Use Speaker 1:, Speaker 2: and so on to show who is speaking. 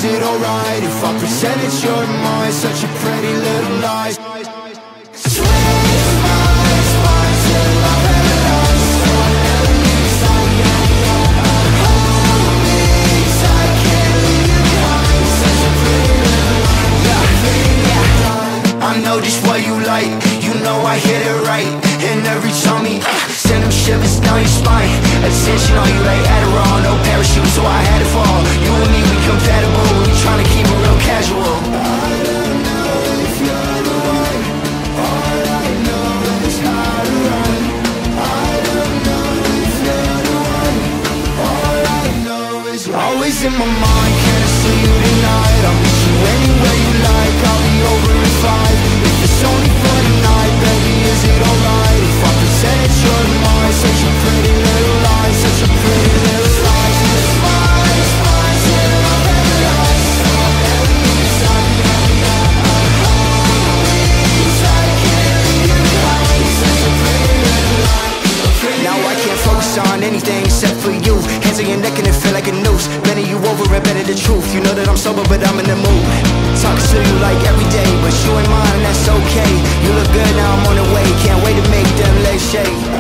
Speaker 1: it alright if I pretend it's your mind? Such a pretty little lie. I know just what you like, you know I hit it right. And every time he send them shivers down your spine. Attention on you like Adderall, no parachute, so I had to fall. You and me, we compatible, we tryna keep it real casual. I don't know if you're the one, all I know is how to run. I don't know if you're the one, all I know is you're always in my mind. Can I see you tonight? I'll meet you anywhere you like, I'll be over in 5. If it's only for tonight, baby, is it alright if I pretend it's your mind? Such a pretty little lie, such a pretty little lie. Now I can't focus on anything except for you. Hands on your neck and it feel like a noose. Bending you over and better the truth. You know that I'm sober but I'm in the mood. Talking to you like every day, but you ain't mine and that's okay. You look good, now I'm on the way. Can't wait to make them legs shake.